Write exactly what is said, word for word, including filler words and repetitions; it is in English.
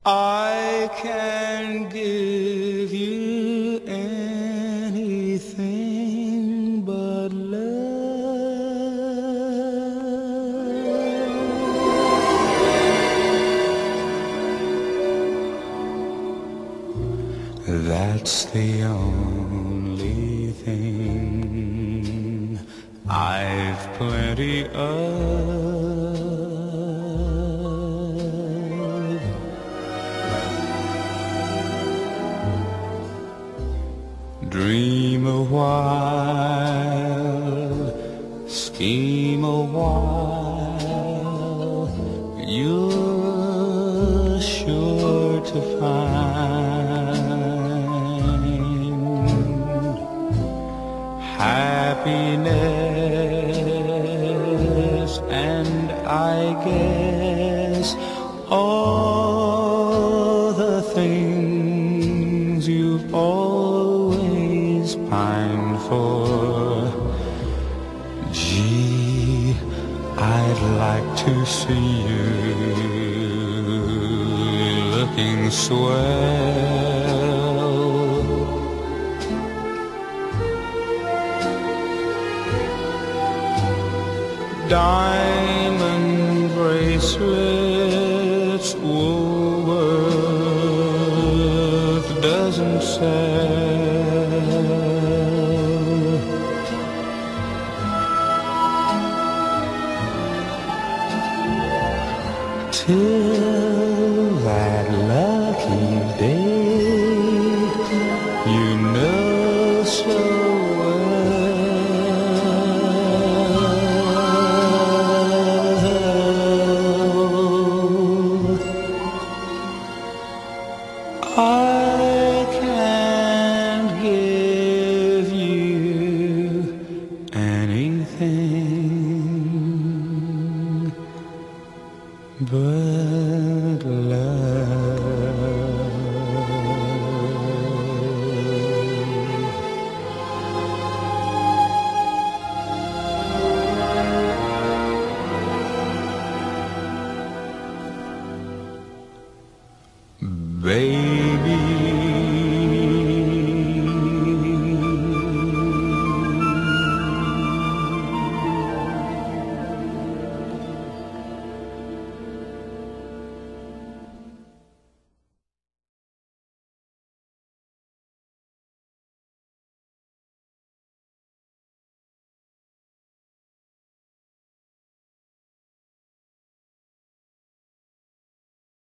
I can give you anything but love. That's the only thing I've plenty of. Dream a while, scheme a while, you're sure to find happiness, and I guess all the things you've always pined for. Gee, I'd like to see you looking swell. Diamond bracelets Woolworth doesn't sell. Till that lucky day, you know so well. I can't give you anything but love. Baby,